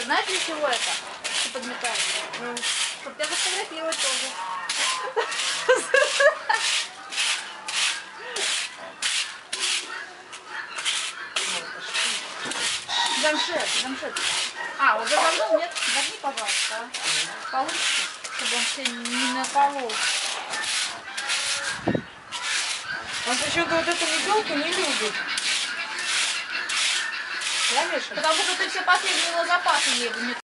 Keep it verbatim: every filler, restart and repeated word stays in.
знаешь, для чего это? Ты подметаешь. Ну, чтобы тебя фотографировать тоже. Замшет, замшет. А, уже давно нет? Возьми, пожалуйста. Получится, чтобы он все не на полу. Он почему-то вот эту метелку не любит. Да, Миша? Потому что ты все последние его запасы ей